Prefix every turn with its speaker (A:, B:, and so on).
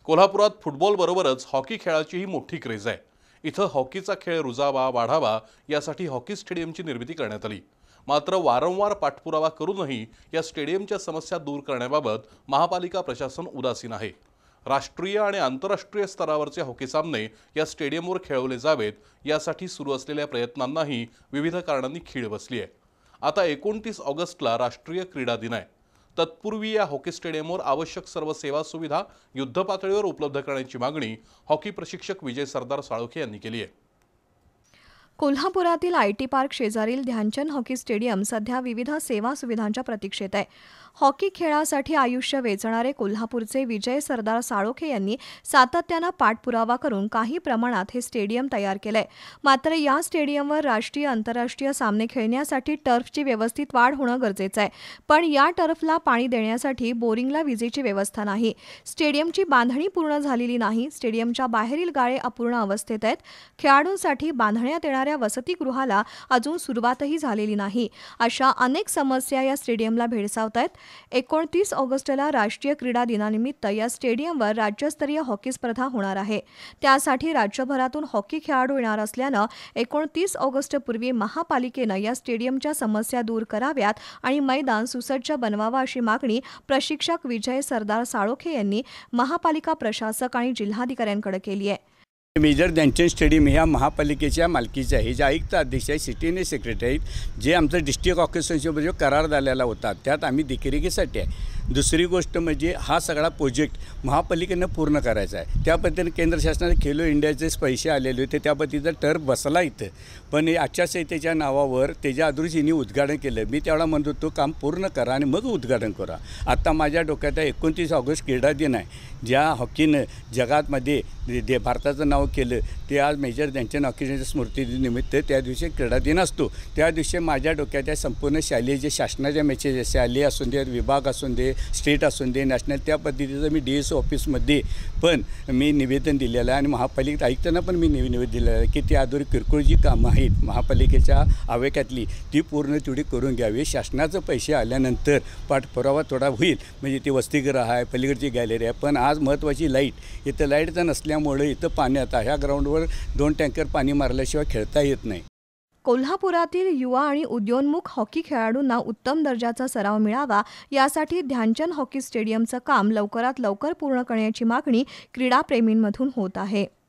A: कोल्हापुरात फुटबॉल बरोबरच हॉकी खेळाचीही मोठी क्रेज आहे। इथं हॉकीचा खेळ रुजावा वाढावा यासाठी हॉकी स्टेडियमची निर्मिती करण्यात आली। मात्र वारंवार पाठपुरावा करूनही या स्टेडियमच्या समस्या दूर करण्याबाबत महापालिका प्रशासन उदासीन आहे। राष्ट्रीय आणि आंतरराष्ट्रीय स्तरावरचे हॉकी सामने या स्टेडियमवर खेळवले जावेत यासाठी सुरू असलेल्या प्रयत्नांनाही विविध कारणांनी खीळ बसली आहे। आता 29 ऑगस्टला राष्ट्रीय क्रीडा दिन आहे। तत्पूर्वी या हॉकी स्टेडियमवर आवश्यक सर्व सेवा सुविधा युद्धपातळीवर उपलब्ध करण्याची मागणी हॉकी प्रशिक्षक विजय सरदार साळोखे यांनी केली आहे।
B: कोल्हापुरातील आयटी पार्क शेजारील ध्यानचंद हॉकी स्टेडियम सध्या विविध सेवा सुविधांच्या प्रतीक्षेत आहे। हॉकी खेळासाठी आयुष्य वेचणारे कोल्हापूरचे विजय सरदार साळोखे यांनी सातत्याने पाठपुरावा करून काही प्रमाणात हे स्टेडियम तयार केलंय। मात्र या स्टेडियमवर राष्ट्रीय आंतरराष्ट्रीय सामने खेळण्यासाठी टर्फची व्यवस्थित वाढ होणं गरजेचं आहे। पण या टर्फला पाणी देण्यासाठी बोरिंगला विजेची व्यवस्था नाही। स्टेडियमची बांधणी पूर्ण झालेली नाही। स्टेडियमच्या बाहेरील गाळे अपूर्ण अवस्थेत आहेत। खेळाडूंसाठी बांधण्यात येणाऱ्या वसतिगृहाला अजून सुरुवातही झालेली नाही। अशा अनेक समस्या या स्टेडियमला भेडसावत आहेत। 29 ऑगस्टला राष्ट्रीय क्रीडा दिनानिमित्त या स्टेडियमवर राज्यस्तरीय हॉकी स्पर्धा होणार आहे। त्यासाठी राज्यभरातून हॉकी खेळाडू येणार असल्यानं 29 ऑगस्टपूर्वी महापालिकेनं या स्टेडियमच्या समस्या दूर कराव्यात आणि मैदान सुसज्ज बनवावं अशी मागणी प्रशिक्षक विजय सरदार साळोखे यांनी महापालिका प्रशासक आणि जिल्हाधिकाऱ्यांकडे केली आहे।
C: मेजर ध्यानचंद स्टेडियम ह्या महापालिकेच्या मालकीचे आहे। जे आयुक्त अध्यक्ष आहे, सिटी सेक्रेटरी आहेत, जे आमचं डिस्ट्रिक्ट हॉकी असोसिएशनमध्ये जो करार झालेला होता त्यात आम्ही देखरेखीसाठी आहे। दुसरी गोष्ट म्हणजे हा सगळा प्रोजेक्ट महापालिकेनं पूर्ण करायचा आहे। त्या पद्धतीने केंद्र शासनाने खेलो इंडियाचे पैसे आलेले होते, त्या पद्धतीचा टर्फ बसला इथं, पण आचारसंहितेच्या नावावर त्याच्या अदृश्याने उद्घाटन केलं। मी त्यावेळेला म्हणत होतो काम पूर्ण करा आणि मग उद्घाटन करा। आता माझ्या डोक्यात 29 ऑगस्ट क्रीडा दिन आहे, ज्या हॉकीनं जगातमध्ये भारताचं नाव केलं, ते आज मेजर ध्यानचंद हॉकीच्या स्मृतीनिमित्त त्या दिवशी क्रीडा दिन असतो। त्या दिवशी माझ्या डोक्यात या संपूर्ण शालेय जे शासनाच्या मॅचेस शालेय असून दे, विभाग असून दे, स्टेट असून दे, नॅशनल, त्या पद्धतीचं मी DSO ऑफिसमध्ये पण मी निवेदन दिलेलं आहे आणि महापालिकेत आयुक्तांना पण मी निवेदन दिलेलं आहे की ती अधुरी किरकोळ जी कामं आहेत महापालिकेच्या आवेकातली ती पूर्ण तेवढी करून घ्यावी। शासनाचं पैसे आल्यानंतर पाठपुरावा थोडा होईल, म्हणजे ती वसतिगृह आहे, पलीकडची गॅलरी आहे। पण आज महत्त्वाची लाईट इथं लाईटचं नसल्यामुळे इथं पाण्यात ह्या ग्राउंडवर 2 टँकर पाणी मारल्याशिवाय खेळता येत नाही।
B: कोल्हापुरातील युवा आणि उद्योन्मुख हॉकी खेळाडूंना उत्तम दर्जाचा सराव मिळावा यासाठी ध्यानचंद हॉकी स्टेडियमचं काम लवकरात लवकर पूर्ण करण्याची मागणी क्रीडाप्रेमींमधून होत आहे।